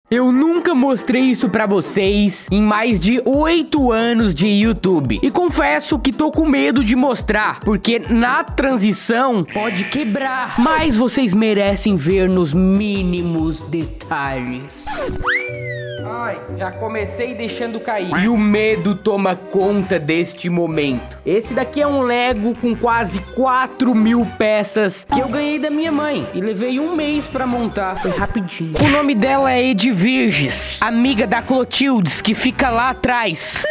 Eu nunca mostrei isso pra vocês em mais de 8 anos de YouTube. E confesso que tô com medo de mostrar, porque na transição pode quebrar. Mas vocês merecem ver nos mínimos detalhes. Ai, já comecei deixando cair. E o medo toma conta deste momento. Esse daqui é um Lego com quase 4.000 peças que eu ganhei da minha mãe e levei um mês pra montar. Foi rapidinho. O nome dela é Edvirges, amiga da Clotildes, que fica lá atrás.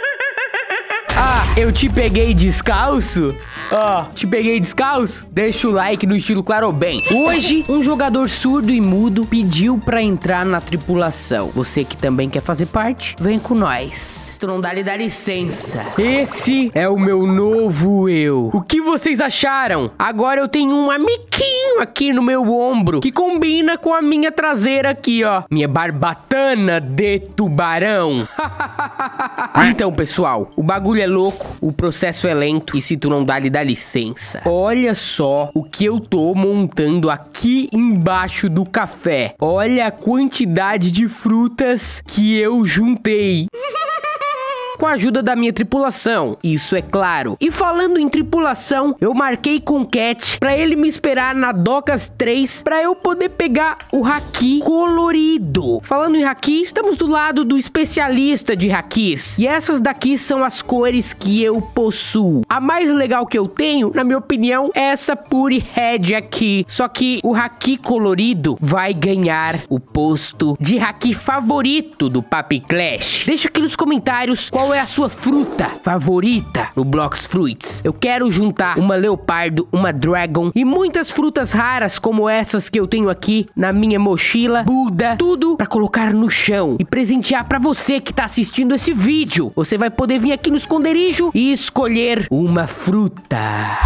Ah, eu te peguei descalço? Ó, te peguei descalço? Deixa o like no estilo Claro Bem. Hoje, um jogador surdo e mudo pediu pra entrar na tripulação. Você que também quer fazer parte, vem com nós. Se tu não dá licença. Esse é o meu novo eu. O que vocês acharam? Agora eu tenho um amiguinho aqui no meu ombro que combina com a minha traseira aqui, ó. Minha barbatana de tubarão. Então, pessoal, o bagulho é louco, o processo é lento e se tu não dá licença. Olha só o que eu tô montando aqui embaixo do café. Olha a quantidade de frutas que eu juntei. Com a ajuda da minha tripulação, isso é claro. E falando em tripulação, eu marquei com Cat pra ele me esperar na Docas 3 pra eu poder pegar o haki colorido. Falando em haki, estamos do lado do especialista de hakis. E essas daqui são as cores que eu possuo. A mais legal que eu tenho, na minha opinião, é essa Puri Red aqui. Só que o haki colorido vai ganhar o posto de haki favorito do Papi Clash. Deixa aqui nos comentários qual é a sua fruta favorita no Blox Fruits. Eu quero juntar uma leopardo, uma dragon e muitas frutas raras como essas que eu tenho aqui na minha mochila, Buda, tudo pra colocar no chão e presentear pra você que tá assistindo esse vídeo. Você vai poder vir aqui no esconderijo e escolher uma fruta.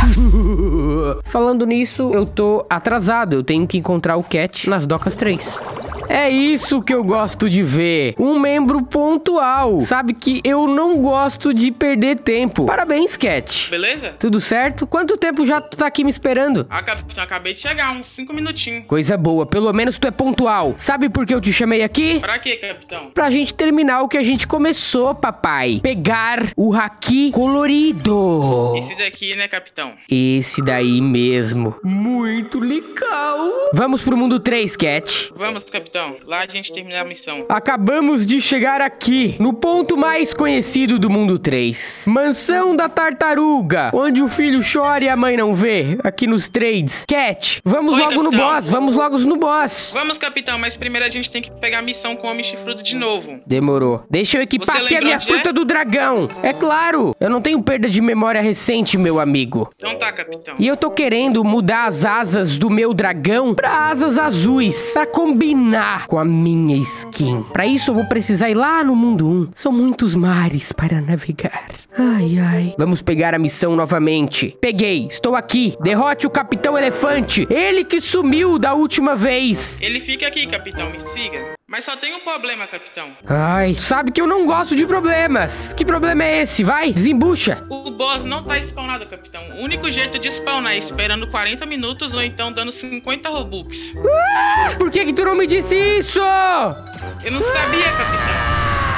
Falando nisso, eu tô atrasado. Eu tenho que encontrar o Cat nas Docas 3. É isso que eu gosto de ver. Um membro pontual. Sabe que eu não gosto de perder tempo. Parabéns, Cat. Beleza? Tudo certo? Quanto tempo já tu tá aqui me esperando? Ah, capitão, acabei de chegar, uns 5 minutinhos. Coisa boa, pelo menos tu é pontual. Sabe por que eu te chamei aqui? Pra quê, capitão? Pra gente terminar o que a gente começou, papai. Pegar o haki colorido. Esse daqui, né, capitão? Esse daí mesmo. Muito legal. Vamos pro mundo 3, Cat. Vamos, capitão. Lá a gente termina a missão. Acabamos de chegar aqui, no ponto mais conhecido do mundo 3. Mansão da Tartaruga, onde o filho chora e a mãe não vê. Aqui nos trades. Cat, vamos Oi, logo capitão. no boss, vamos logo no boss. Vamos, capitão, mas primeiro a gente tem que pegar a missão com o Homem Chifrudo de novo. Demorou. Deixa eu equipar Você aqui a lembra minha onde fruta é? do dragão. É claro, eu não tenho perda de memória recente, meu amigo. Então tá, capitão. E eu tô querendo mudar as asas do meu dragão pra asas azuis, pra combinar com a minha skin. Pra isso eu vou precisar ir lá no mundo 1. São muitos mares para navegar. Ai, ai. Vamos pegar a missão novamente. Peguei, estou aqui. Derrote o Capitão Elefante. Ele que sumiu da última vez. Ele fica aqui, capitão, me siga. Mas só tem um problema, capitão. Ai, sabe que eu não gosto de problemas. Que problema é esse? Vai, desembucha. O boss não tá spawnado, capitão. O único jeito de spawnar é esperando 40 minutos ou então dando 50 Robux. Por que tu não me disse isso? Eu não sabia, capitão.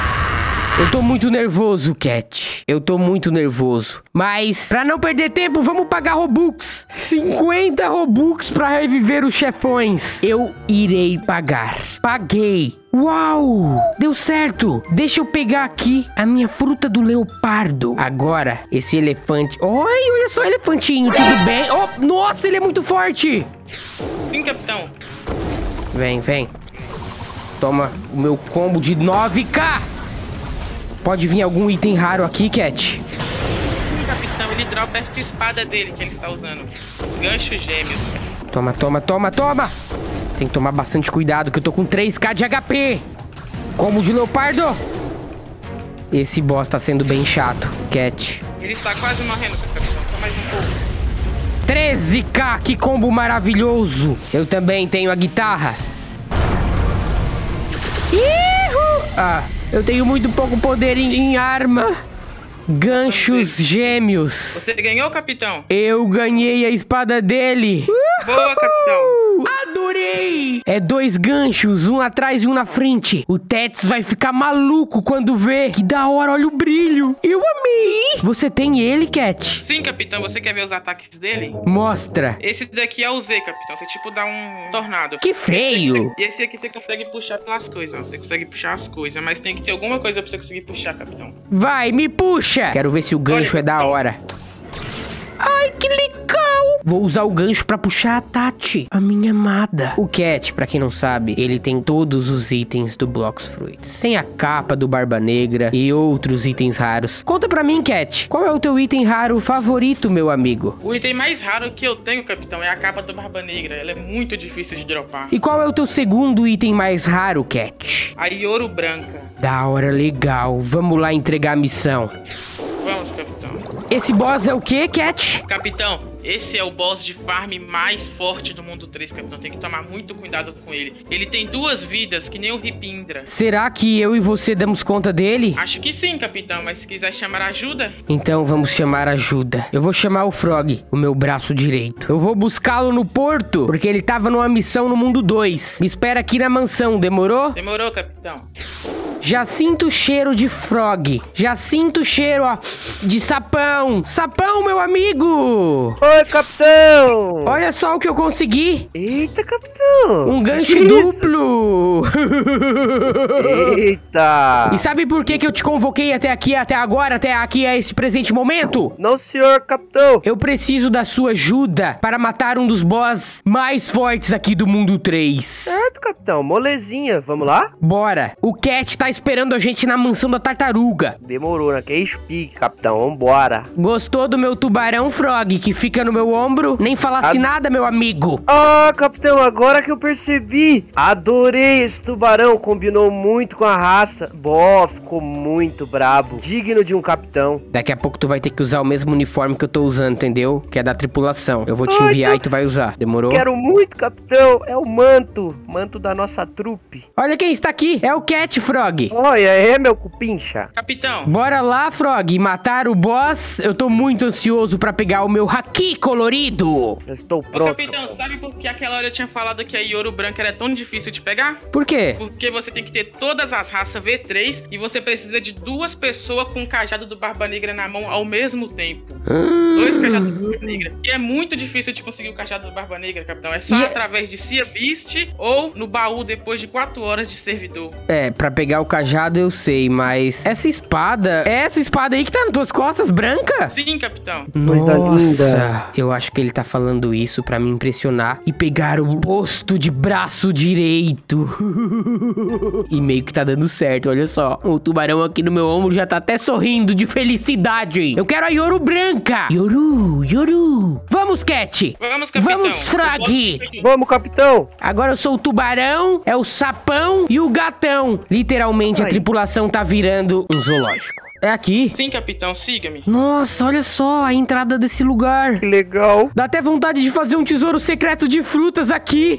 Eu tô muito nervoso, Cat. Eu tô muito nervoso. Mas, pra não perder tempo, vamos pagar Robux. 50 Robux pra reviver os chefões. Eu irei pagar. Paguei. Uau! Deu certo! Deixa eu pegar aqui a minha fruta do leopardo. Agora, esse elefante... Oi, olha só, elefantinho, tudo bem? Oh, nossa, ele é muito forte! Sim, capitão. Vem, vem. Toma o meu combo de 9k! Pode vir algum item raro aqui, Cat? Sim, capitão, ele dropa essa espada dele que ele está usando. Os ganchos gêmeos. Toma, toma, toma, toma! Tem que tomar bastante cuidado, que eu tô com 3k de HP. Combo de leopardo. Esse boss tá sendo bem chato, Cat. Ele está quase morrendo, capitão. Só mais um pouco. 13k, que combo maravilhoso. Eu também tenho a guitarra. Ihu! Ah, eu tenho muito pouco poder em arma. Ganchos gêmeos. Você ganhou, capitão? Eu ganhei a espada dele. Boa, capitão. Adorei! É 2 ganchos, um atrás e um na frente. O Tets vai ficar maluco quando vê. Que da hora, olha o brilho. Eu amei! Você tem ele, Cat? Sim, capitão. Você quer ver os ataques dele? Mostra. Esse daqui é o Z, capitão. Você tipo dá um tornado. Que feio! E esse aqui você consegue puxar pelas coisas. Ó. Você consegue puxar as coisas, mas tem que ter alguma coisa pra você conseguir puxar, capitão. Vai, me puxa! Quero ver se o gancho é da hora. Ai, que legal! Vou usar o gancho pra puxar a Tati, a minha amada. O Cat, pra quem não sabe, ele tem todos os itens do Blox Fruits. Tem a capa do Barba Negra e outros itens raros. Conta pra mim, Cat, qual é o teu item raro favorito, meu amigo? O item mais raro que eu tenho, capitão, é a capa do Barba Negra. Ela é muito difícil de dropar. E qual é o teu segundo item mais raro, Cat? A Ioro Branca. Da hora, legal. Vamos lá entregar a missão. Vamos, capitão. Esse boss é o quê, Cat? Capitão, esse é o boss de farm mais forte do mundo 3, capitão. Tem que tomar muito cuidado com ele. Ele tem 2 vidas, que nem o Ripindra. Será que eu e você damos conta dele? Acho que sim, capitão, mas se quiser chamar ajuda... Então vamos chamar ajuda. Eu vou chamar o Frog, o meu braço direito. Eu vou buscá-lo no porto, porque ele tava numa missão no mundo 2. Me espera aqui na mansão, demorou? Demorou, capitão. Já sinto o cheiro de Frog. Já sinto o cheiro, ó, de sapão. Sapão, meu amigo! Oi, capitão! Olha só o que eu consegui. Eita, capitão! Um gancho Que duplo. Eita! E sabe por que eu te convoquei até aqui, até agora, até aqui, a esse presente momento? Não, senhor, capitão! Eu preciso da sua ajuda para matar um dos boss mais fortes aqui do mundo 3. Certo, capitão. Molezinha. Vamos lá? Bora. O Cat tá esperando a gente na mansão da tartaruga. Demorou, né? Que espique, capitão. Vambora. Gostou do meu tubarão, Frog, que fica no meu ombro? Nem falasse nada, meu amigo. Ah, capitão, agora que eu percebi. Adorei esse tubarão. Combinou muito com a raça. Bó, ficou muito brabo. Digno de um capitão. Daqui a pouco tu vai ter que usar o mesmo uniforme que eu tô usando, entendeu? Que é da tripulação. Eu vou te enviar e tu vai usar. Demorou? Quero muito, capitão. É o manto. Manto da nossa trupe. Olha quem está aqui. É o Cat, Frog. Olha, é meu cupincha. Capitão. Bora lá, Frog, matar o boss. Eu tô muito ansioso pra pegar o meu haki colorido. Eu estou Ô, pronto. capitão, sabe por que aquela hora eu tinha falado que a Ioro Branca era tão difícil de pegar? Por quê? Porque você tem que ter todas as raças V3 e você precisa de 2 pessoas com o cajado do Barba Negra na mão ao mesmo tempo. 2 cajados do Barba Negra. E é muito difícil de conseguir o cajado do Barba Negra, capitão. É só através de Sea Beast ou no baú depois de 4 horas de servidor. É, pra pegar o cajado eu sei, mas essa espada... É essa espada aí que tá nas tuas costas, branca? Sim, capitão. Coisa Nossa, linda. eu acho que ele tá falando isso pra me impressionar e pegar o posto de braço direito. E meio que tá dando certo, olha só. O tubarão aqui no meu ombro já tá até sorrindo de felicidade. Eu quero a Ioro branca. Yoru, Yoru. Vamos, Cat. Vamos, capitão. Vamos, Frog. Vamos, capitão. Agora eu sou o tubarão, é o sapão e o gatão. Literalmente a tripulação tá virando um zoológico. É aqui. Sim, capitão, siga-me. Nossa, olha só a entrada desse lugar. Que legal. Dá até vontade de fazer um tesouro secreto de frutas aqui.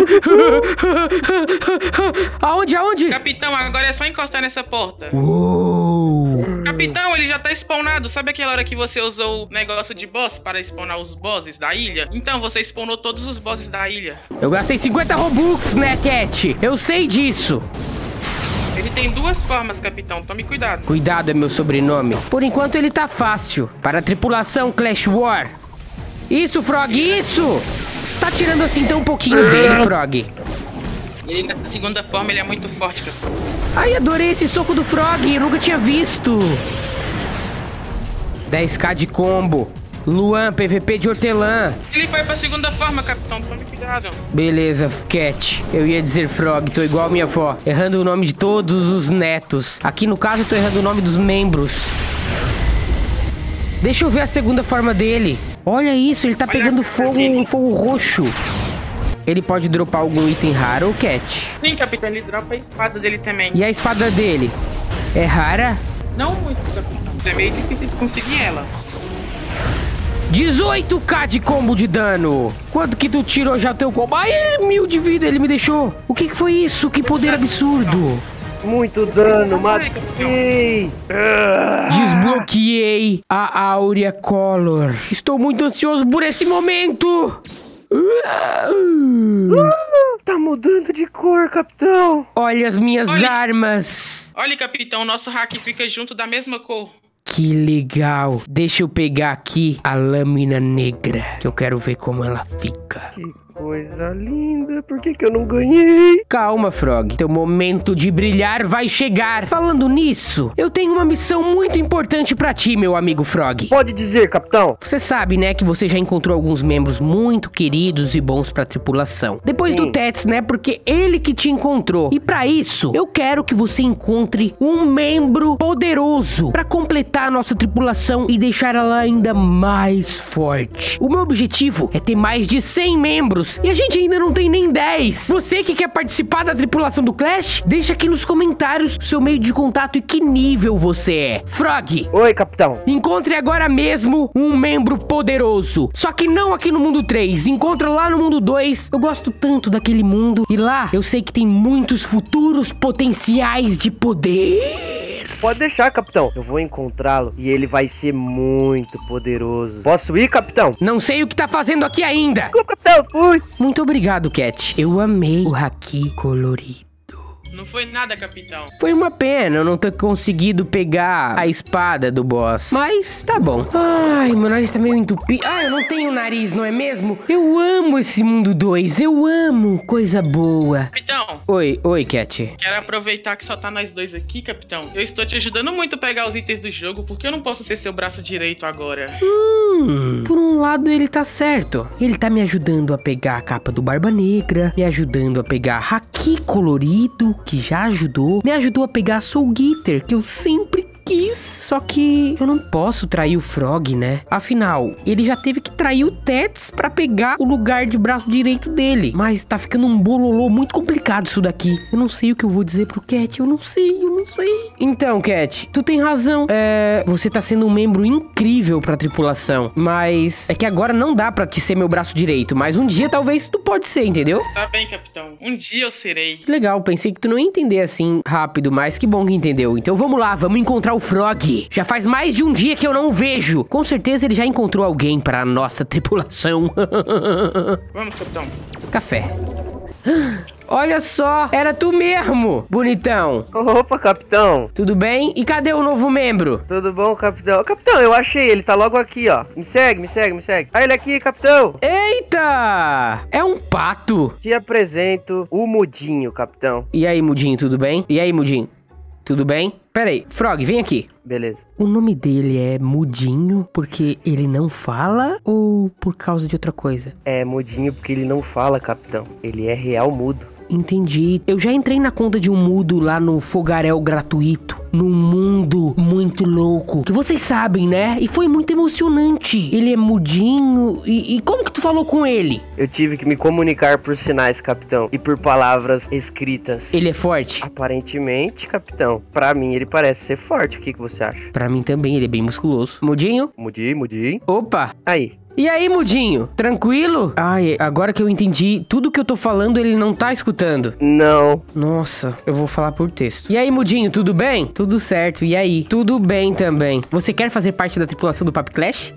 Aonde, aonde? Capitão, agora é só encostar nessa porta. Uou. Capitão, ele já tá spawnado. Sabe aquela hora que você usou o negócio de boss para spawnar os bosses da ilha? Então, você spawnou todos os bosses da ilha. Eu gastei 50 Robux, né, Cat? Eu sei disso. Ele tem 2 formas, capitão. Tome cuidado. Cuidado é meu sobrenome. Por enquanto ele tá fácil. Para a tripulação Clash War. Isso, Frog, isso! Tá tirando assim tão pouquinho dele, Frog. Ele, na segunda forma, ele é muito forte, capitão. Ai, adorei esse soco do Frog. Eu nunca tinha visto. 10k de combo. Luan, PVP de hortelã. Ele foi pra segunda forma, capitão. Tome cuidado. Beleza, Cat. Eu ia dizer Frog, tô igual a minha avó. Errando o nome de todos os netos. Aqui no caso eu tô errando o nome dos membros. Deixa eu ver a segunda forma dele. Olha isso, ele tá pegando fogo, um fogo roxo. Ele pode dropar algum item raro, Cat? Sim, capitão. Ele dropa a espada dele também. E a espada dele? É rara? Não muito, capitão. É meio difícil de conseguir ela. 18k de combo de dano. Quanto que tu tirou já teu combo? Ai, 1000 de vida ele me deixou. O que foi isso? Que poder absurdo. Muito dano, matei. Desbloqueei a Áurea Color. Estou muito ansioso por esse momento. Tá mudando de cor, capitão. Olha as minhas armas. Olha, capitão, o nosso hack fica junto da mesma cor. Que legal. Deixa eu pegar aqui a lâmina negra, que eu quero ver como ela fica. Que coisa linda. Por que eu não ganhei? Calma, Frog. Teu momento de brilhar vai chegar. Falando nisso, eu tenho uma missão muito importante pra ti, meu amigo Frog. Pode dizer, capitão. Você sabe, né, que você já encontrou alguns membros muito queridos e bons pra tripulação. Depois do Tets, né, porque ele que te encontrou. E pra isso, eu quero que você encontre um membro poderoso pra completar a nossa tripulação e deixar ela ainda mais forte. O meu objetivo é ter mais de 100 membros e a gente ainda não tem nem 10. Você que quer participar da tripulação do Clash, deixa aqui nos comentários seu meio de contato e que nível você é. Frog. Oi, capitão. Encontre agora mesmo um membro poderoso. Só que não aqui no mundo 3. Encontra lá no mundo 2. Eu gosto tanto daquele mundo. E lá eu sei que tem muitos futuros potenciais de poder. Pode deixar, capitão. Eu vou encontrá-lo e ele vai ser muito poderoso. Posso ir, capitão? Não sei o que tá fazendo aqui ainda. Capitão, fui. Muito obrigado, Cat. Eu amei o haki colorido. Não foi nada, capitão. Foi uma pena eu não ter conseguido pegar a espada do boss. Mas tá bom. Ai, meu nariz tá meio entupido. Ah, eu não tenho nariz, não é mesmo? Eu amo esse mundo 2. Eu amo coisa boa. Capitão. Oi, Cat. Quero aproveitar que só tá nós dois aqui, capitão. Eu estou te ajudando muito a pegar os itens do jogo, porque eu não posso ser seu braço direito agora. Por um lado ele tá certo. Ele tá me ajudando a pegar a capa do Barba Negra, me ajudando a pegar haki colorido, que já ajudou, me ajudou a pegar Soul Getter, que eu sempre quis, só que eu não posso trair o Frog, né? Afinal, ele já teve que trair o Tets pra pegar o lugar de braço direito dele. Mas tá ficando um bololô muito complicado isso daqui. Eu não sei o que eu vou dizer pro Cat, eu não sei. Então, Cat, tu tem razão. Você tá sendo um membro incrível pra tripulação, mas é que agora não dá pra te ser meu braço direito, mas um dia talvez tu pode ser, entendeu? Tá bem, capitão. Um dia eu serei. Legal, pensei que tu não ia entender assim rápido, mas que bom que entendeu. Então vamos lá, vamos encontrar o Frog. Já faz mais de um dia que eu não o vejo. Com certeza ele já encontrou alguém para a nossa tripulação. Vamos, capitão. Café. Olha só, era tu mesmo, bonitão. Opa, capitão. Tudo bem? E cadê o novo membro? Tudo bom, capitão? Capitão, eu achei, ele tá logo aqui, ó. Me segue. Olha ele aqui, capitão. Eita! É um pato. Te apresento o Mudinho, capitão. E aí, Mudinho, tudo bem? Tudo bem? Pera aí, Frog, vem aqui. Beleza. O nome dele é Mudinho porque ele não fala ou por causa de outra coisa? É Mudinho porque ele não fala, capitão. Ele é real mudo. Entendi. Eu já entrei na conta de um mudo lá no Fogaréu gratuito. Num mundo muito louco. Que vocês sabem, né? E foi muito emocionante. Ele é mudinho. E como que tu falou com ele? Eu tive que me comunicar por sinais, capitão. E por palavras escritas. Ele é forte? Aparentemente, capitão. Pra mim, ele parece ser forte. O que você acha? Pra mim também, ele é bem musculoso. Mudinho? Mudinho. Opa! Aí. E aí, Mudinho? Tranquilo? Ai, agora que eu entendi, tudo que eu tô falando ele não tá escutando. Não. Nossa, eu vou falar por texto. E aí, Mudinho, tudo bem? Tudo certo, e aí? Tudo bem também. Você quer fazer parte da tripulação do Papi Clash?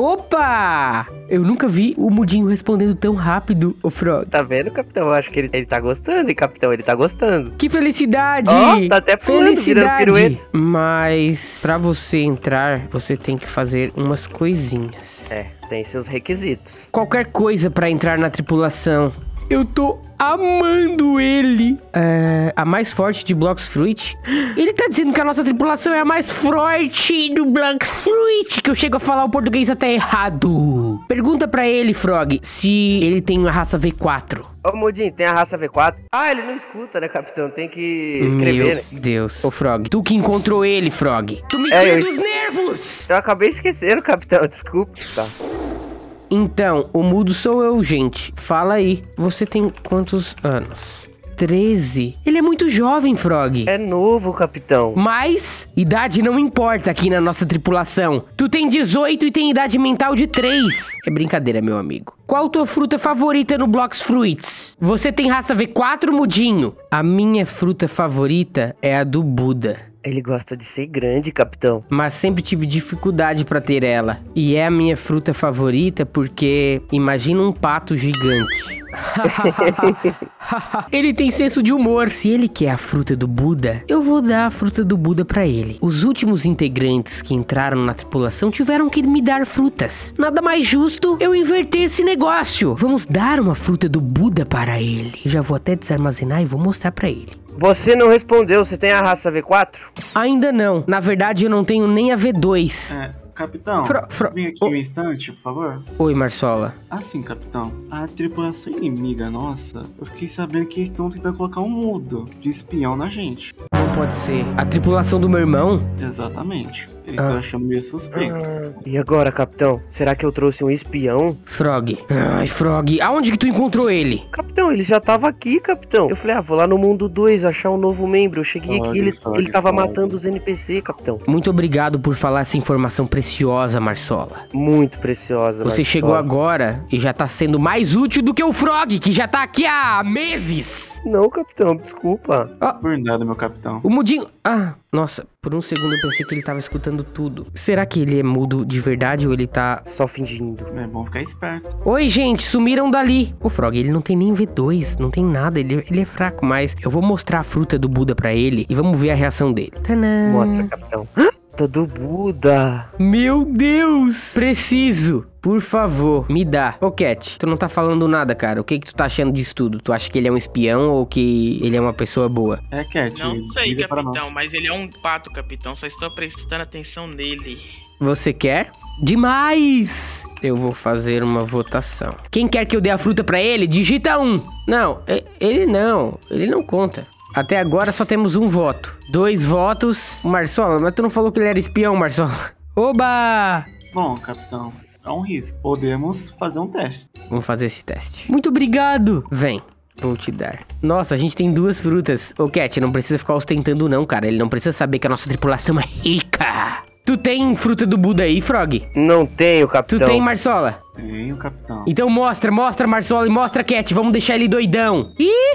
Opa! Eu nunca vi o Mudinho respondendo tão rápido, o Frog. Tá vendo, capitão? Eu acho que ele tá gostando, hein, capitão? Ele tá gostando. Que felicidade! Ó, tá até pulando, felicidade! Mas, pra você entrar, você tem que fazer umas coisinhas. Tem seus requisitos. Qualquer coisa pra entrar na tripulação. Eu tô amando ele. A mais forte de Blox Fruit. Ele tá dizendo que a nossa tripulação é a mais forte do Blox Fruit. Que eu chego a falar o português até errado. Pergunta pra ele, Frog, se ele tem uma raça V4. Ô, Mudinho, tem a raça V4? Ah, ele não escuta, né, capitão? Tem que escrever, né? Meu Deus. Ô, Frog, tu que encontrou ele, Frog. Tu me tira dos nervos. Eu acabei esquecendo, capitão. Desculpa. Tá. Então, o mudo sou eu, gente. Fala aí. Você tem quantos anos? 13. Ele é muito jovem, Frog. É novo, capitão. Mas idade não importa aqui na nossa tripulação. Tu tem 18 e tem idade mental de 3. É brincadeira, meu amigo. Qual tua fruta favorita no Blox Fruits? Você tem raça V4, Mudinho? A minha fruta favorita é a do Buda. Ele gosta de ser grande, capitão. Mas sempre tive dificuldade pra ter ela. E é a minha fruta favorita porque imagina um pato gigante. Ele tem senso de humor. Se ele quer a fruta do Buda, eu vou dar a fruta do Buda pra ele. Os últimos integrantes que entraram na tripulação tiveram que me dar frutas. Nada mais justo eu inverter esse negócio. Vamos dar uma fruta do Buda para ele. Eu já vou até desarmazenar e vou mostrar pra ele. Você não respondeu, você tem a raça V4? Ainda não. Na verdade, eu não tenho nem a V2. Capitão, vem aqui um instante, por favor. Oi, Marsola. Assim, capitão, a tripulação inimiga nossa, eu fiquei sabendo que eles estão tentando colocar um mudo de espião na gente. Não pode ser. A tripulação do meu irmão? Exatamente. Eles estão achando meio suspeito. E agora, capitão? Será que eu trouxe um espião? Frog. Ai, Frog. Aonde que tu encontrou ele? Capitão, ele já tava aqui, capitão. Eu falei, vou lá no mundo 2 achar um novo membro. Eu cheguei aqui, ele tava matando os NPC, capitão. Muito obrigado por falar essa informação preciosa, Marsola. Muito preciosa, Você chegou agora e já tá sendo mais útil do que o Frog, que já tá aqui há meses. Não, capitão, desculpa. Por nada, meu capitão. O mudinho... nossa, por um segundo eu pensei que ele tava escutando tudo. Será que ele é mudo de verdade ou ele tá só fingindo? É bom ficar esperto. Oi, gente, sumiram dali. O Frog, ele não tem nem V2, não tem nada, ele é fraco, mas eu vou mostrar a fruta do Buda pra ele e vamos ver a reação dele. Tadã. Mostra, capitão. Do Buda. Meu Deus! Preciso. Por favor, me dá. Ô, Cat, tu não tá falando nada, cara. O que tu tá achando disso tudo? Tu acha que ele é um espião ou que ele é uma pessoa boa? Cat. Não sei, capitão, mas ele é um pato, capitão. Só estou prestando atenção nele. Você quer? Demais! Eu vou fazer uma votação. Quem quer que eu dê a fruta pra ele, digita 1. Não, ele não conta. Até agora só temos um voto. 2 votos. Marsola, mas tu não falou que ele era espião, Marsola? Oba! Bom, capitão, é um risco. Podemos fazer um teste. Vamos fazer esse teste. Muito obrigado. Vem, vou te dar. Nossa, a gente tem 2 frutas. Ô, Cat, não precisa ficar ostentando não, cara. Ele não precisa saber que a nossa tripulação é rica. Tu tem fruta do Buda aí, Frog? Não tenho, capitão. Tu tem, Marsola? Tenho, capitão. Então mostra, Marsola, e mostra, Cat. Vamos deixar ele doidão.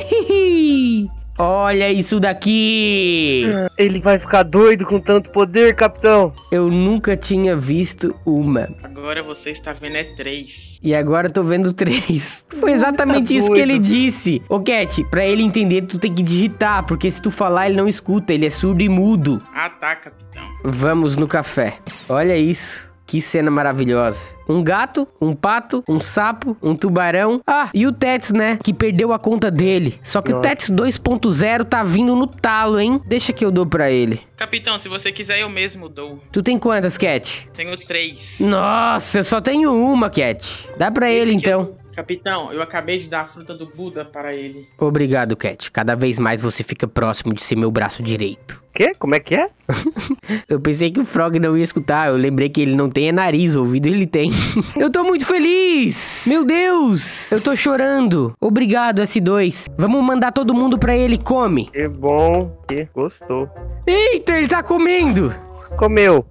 Ih! Olha isso daqui! Ele vai ficar doido com tanto poder, capitão. Eu nunca tinha visto uma. Agora você está vendo 3. E agora eu tô vendo 3. Foi exatamente isso que ele disse. Ô, Cat, pra ele entender, tu tem que digitar. Porque se tu falar, ele não escuta. Ele é surdo e mudo. Ah, tá, capitão. Vamos no café. Olha isso. Que cena maravilhosa. Um gato, um pato, um sapo, um tubarão. E o Tets, né? Que perdeu a conta dele. Só que o Tets 2.0 tá vindo no talo, hein? Deixa que eu dou pra ele. Capitão, se você quiser, eu mesmo dou. Tu tem quantas, Cat? Tenho 3. Nossa, eu só tenho uma, Cat. Dá pra ele, então. Capitão, eu acabei de dar a fruta do Buda para ele. Obrigado, Cat. Cada vez mais você fica próximo de ser meu braço direito. Quê? Como é que é? Eu pensei que o Frog não ia escutar. Eu lembrei que ele não tem nariz, ouvido ele tem. Eu tô muito feliz! Meu Deus! Eu tô chorando. Obrigado, S2. Vamos mandar todo mundo pra ele. Come. Que bom. Que gostou. Eita, ele tá comendo. Comeu.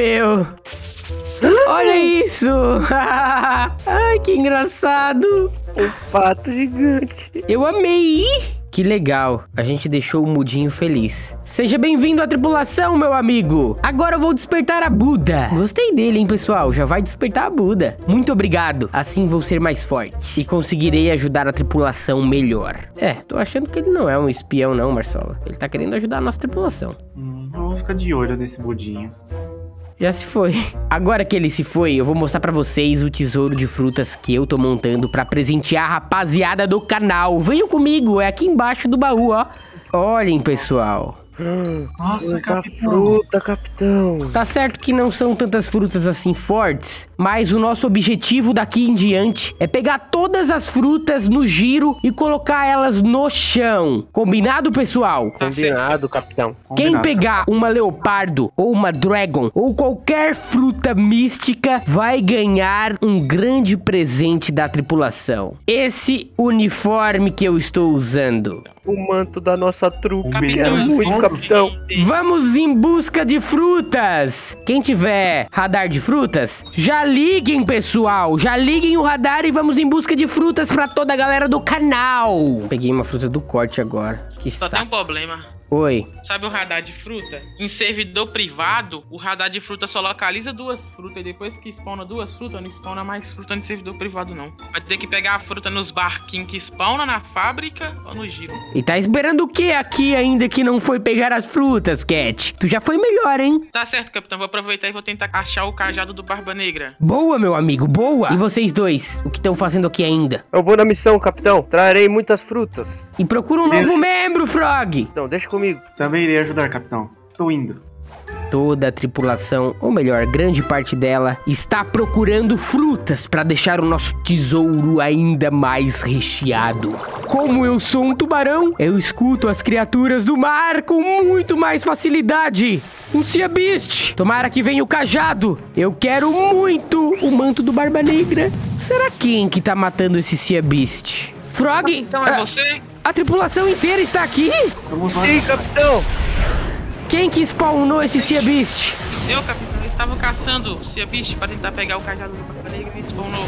Olha isso! Ai, que engraçado! Um pato gigante. Eu amei! Que legal, a gente deixou o mudinho feliz. Seja bem-vindo à tripulação, meu amigo! Agora eu vou despertar a Buda. Gostei dele, hein, pessoal? Já vai despertar a Buda. Muito obrigado, assim vou ser mais forte. E conseguirei ajudar a tripulação melhor. Tô achando que ele não é um espião não, Marsola. Ele tá querendo ajudar a nossa tripulação. Eu vou ficar de olho nesse budinho. Já se foi. Agora que ele se foi, eu vou mostrar pra vocês o tesouro de frutas que eu tô montando pra presentear a rapaziada do canal. Venham comigo, é aqui embaixo do baú, ó. Olhem, pessoal. Nossa, capitão. Fruta, capitão. Tá certo que não são tantas frutas assim fortes, mas o nosso objetivo daqui em diante é pegar todas as frutas no giro e colocar elas no chão. Combinado, pessoal? Combinado, capitão. Quem pegar uma leopardo ou uma dragon ou qualquer fruta mística vai ganhar um grande presente da tripulação. Esse uniforme que eu estou usando. O manto da nossa trupe. Capitão, Muito, capitão. Vamos em busca de frutas. Quem tiver radar de frutas, já liguem, pessoal. Já liguem o radar e vamos em busca de frutas pra toda a galera do canal. Peguei uma fruta do corte agora. Que Só saco. tem um problema. Oi. Sabe o radar de fruta? Em servidor privado, o radar de fruta só localiza 2 frutas. E depois que spawna 2 frutas, não spawna mais fruta no servidor privado, não. Vai ter que pegar a fruta nos barquinhos que spawna na fábrica ou no giro. E tá esperando o que aqui ainda que não foi pegar as frutas, Cat? Tu já foi melhor, hein? Tá certo, capitão. Vou aproveitar e vou tentar achar o cajado do Barba Negra. Boa, meu amigo, boa. E vocês dois, o que estão fazendo aqui ainda? Eu vou na missão, capitão. Trarei muitas frutas. E procura um novo membro, Frog. Então, deixa comigo. Também irei ajudar, capitão. Tô indo. Toda a tripulação, ou melhor, grande parte dela, está procurando frutas para deixar o nosso tesouro ainda mais recheado. Como eu sou um tubarão, eu escuto as criaturas do mar com muito mais facilidade. Um Sea Beast. Tomara que venha o cajado. Eu quero muito o manto do Barba Negra. Será quem que tá matando esse Sea Beast? Frog? Então é você? A tripulação inteira está aqui? Somos nós. Sim, capitão. Quem que spawnou esse Sea Beast? Eu, capitão. Ele tava caçando o Sea Beast pra tentar pegar o cajado do Barba Negra e spawnou.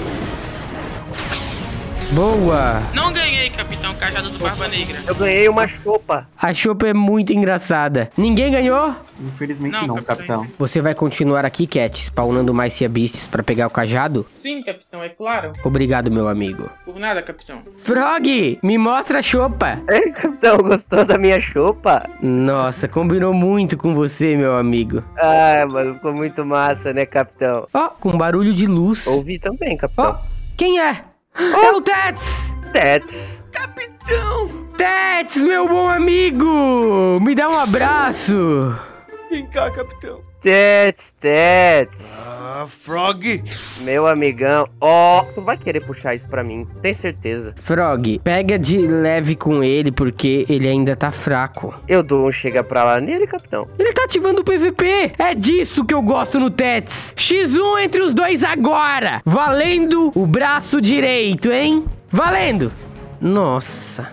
Boa. Não ganhei, capitão, o cajado do Barba Negra. Eu ganhei uma chopa. A chopa é muito engraçada. Ninguém ganhou? Infelizmente Não, não, capitão. Você vai continuar aqui, Cat, spawnando mais Sea Beasts pra pegar o cajado? Sim, capitão, é claro. Obrigado, meu amigo. Por nada, capitão. Frog, me mostra a chopa. Ei, capitão, gostou da minha chopa? Nossa, combinou muito com você, meu amigo. Ah, mano, ficou muito massa, né, capitão? Ó, com barulho de luz. Ouvi também, Ó, capitão. quem é? É o Tats! Tets. Tats, meu bom amigo! Me dá um abraço. Vem cá, capitão. Tets, Tets. Ah, Frog. Meu amigão. Ó, tu vai querer puxar isso pra mim, tem certeza. Frog, pega de leve com ele porque ele ainda tá fraco. Eu dou um chega pra lá nele, capitão. Ele tá ativando o PVP. É disso que eu gosto no Tats. X1 entre os dois agora. Valendo o braço direito, hein? Valendo. Nossa.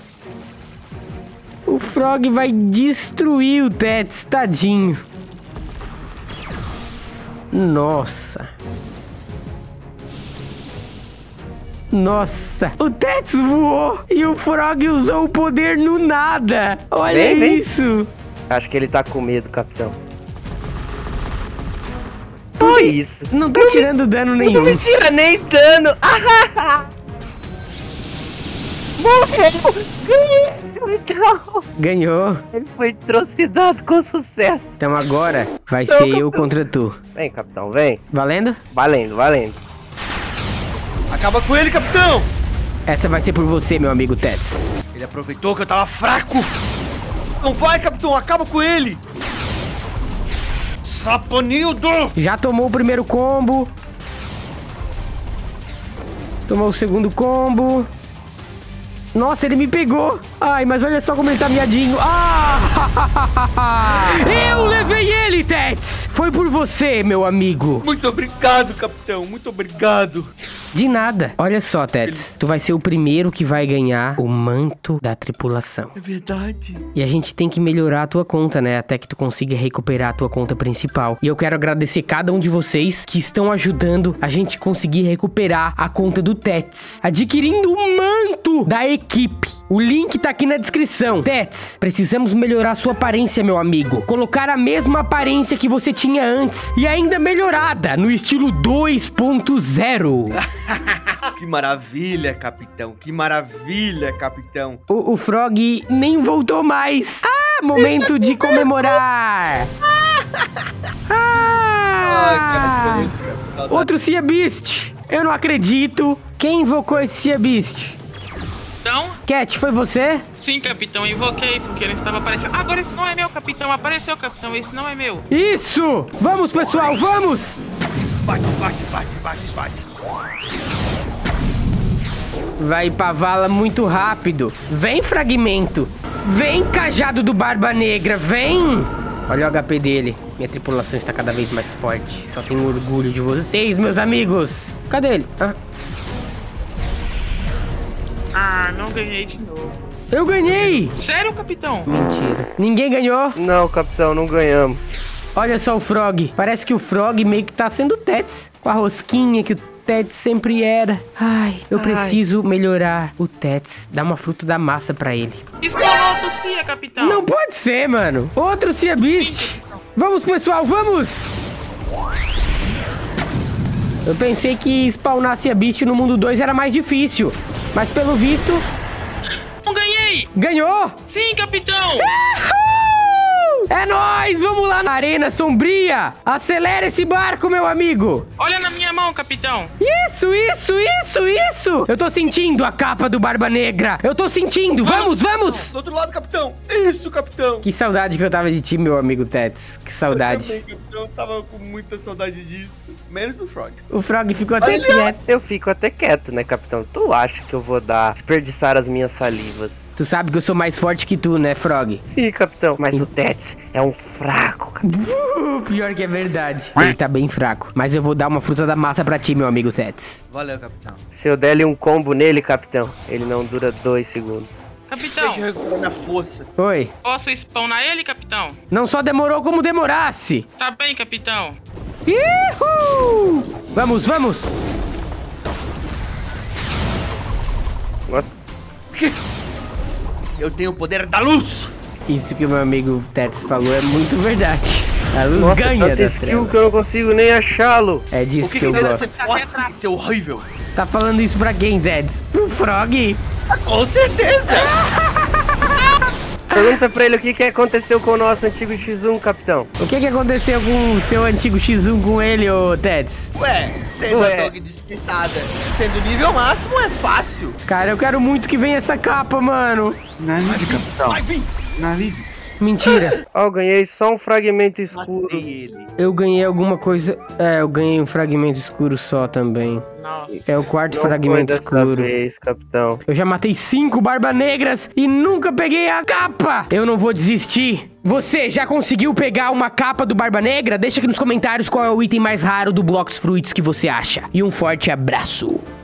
O Frog vai destruir o Tats, tadinho. Nossa. Nossa. O Tats voou e o Frog usou o poder no nada. Olha Vem. isso. Acho que ele tá com medo, capitão. Só isso. Não tá tirando dano Não nenhum. me tira nem dano. Morreu. Ganhei, capitão. Ganhou. Ele foi trucidado com sucesso. Então agora vai Não, ser eu capitão. contra tu. Vem, capitão, vem. Valendo? Valendo, valendo. Acaba com ele, capitão. Essa vai ser por você, meu amigo Tats. Ele aproveitou que eu tava fraco. Não vai, capitão. Acaba com ele. Saponildo. Já tomou o primeiro combo. Tomou o segundo combo. Nossa, ele me pegou. Ai, mas olha só como ele tá miadinho. Ah! Eu levei ele, Tats. Foi por você, meu amigo. Muito obrigado, capitão. Muito obrigado. De nada. Olha só, Tats. Tu vai ser o primeiro que vai ganhar o manto da tripulação. É verdade. E a gente tem que melhorar a tua conta, né? Até que tu consiga recuperar a tua conta principal. E eu quero agradecer cada um de vocês que estão ajudando a gente conseguir recuperar a conta do Tats, adquirindo o manto da equipe. O link tá aqui na descrição. Tats, precisamos melhorar sua aparência, meu amigo. Colocar a mesma aparência que você tinha antes e ainda melhorada no estilo 2.0. Que maravilha, capitão. Que maravilha, capitão. O Frog nem voltou mais. Ah, momento de comemorar. Ai, que capitão. Outro Sea Beast. Eu não acredito. Quem invocou esse Sea Beast? Então, Cat, foi você? sim, capitão, invoquei, porque ele estava aparecendo. Agora esse não é meu, capitão. Apareceu, capitão, esse não é meu. Isso! Vamos, pessoal, vamos! Bate, bate, bate, bate, bate. Vai pra vala muito rápido. Vem, fragmento. Vem, cajado do Barba Negra, vem! Olha o HP dele. Minha tripulação está cada vez mais forte. Só tenho orgulho de vocês, meus amigos. Cadê ele? Ah, não ganhei de novo. Eu ganhei! Sério, capitão? Mentira. Ninguém ganhou? Não, capitão, não ganhamos. Olha só o Frog. Parece que o Frog meio que tá sendo Tats. Com a rosquinha que o Tets sempre era. Ai, eu preciso melhorar o Tets. Dar uma fruta da massa pra ele. Spawnou outro Cia, capitão. Não pode ser, mano. Outro Sea Beast. Vamos, pessoal, vamos. Eu pensei que spawnar Sea Beast no mundo 2 era mais difícil. Mas pelo visto... Não ganhei. Ganhou! Sim, capitão. É nóis! Vamos lá na Arena Sombria! Acelera esse barco, meu amigo! Olha na minha mão, capitão. Isso! Eu tô sentindo a capa do Barba Negra! Eu tô sentindo! Vamos! Do outro lado, capitão. Isso, capitão. Que saudade que eu tava de ti, meu amigo Tets. Que Eu saudade. também, capitão. Tava com muita saudade disso. Menos o Frog. O Frog ficou até quieto. Eu fico até quieto, né, capitão? Tu acha que eu vou desperdiçar as minhas salivas? Tu sabe que eu sou mais forte que tu, né, Frog? Sim, capitão. Mas o Tets é um fraco, capitão. Pior que é verdade. Ele tá bem fraco. Mas eu vou dar uma fruta da massa pra ti, meu amigo Tets. Valeu, capitão. Se eu der-lhe um combo nele, capitão, ele não dura 2 segundos. Capitão, Deixa eu recuperar minha força. Oi. posso spawnar ele, capitão? Não só demorou como demorasse. Tá bem, capitão. Uhul! Vamos! Nossa, Eu tenho o poder da luz. Isso que o meu amigo Tets falou é muito verdade. A luz nossa, ganha tanta da skill treva. que eu não consigo nem achá-lo. É O disso que que eu deve gosto. ser forte e ser horrível? Tá falando isso pra quem, Teds? Pro Frog? Com certeza. Pergunta pra ele o que aconteceu com o nosso antigo X1, capitão. O que aconteceu com o seu antigo X1 com ele, ô Teds? Ué, tem uma dog despertada. Sendo nível máximo é fácil. Cara, eu quero muito que venha essa capa, mano. Analise, capitão. Vai vir. Analise. Mentira. Ó, eu ganhei só um fragmento escuro. Matei ele. Eu ganhei alguma coisa... É, eu ganhei um fragmento escuro só também. Nossa. É o quarto Não foi fragmento dessa escuro. vez, capitão. Eu já matei 5 Barba Negras e nunca peguei a capa. Eu não vou desistir. Você já conseguiu pegar uma capa do Barba Negra? Deixa aqui nos comentários qual é o item mais raro do Blox Fruits que você acha. E um forte abraço.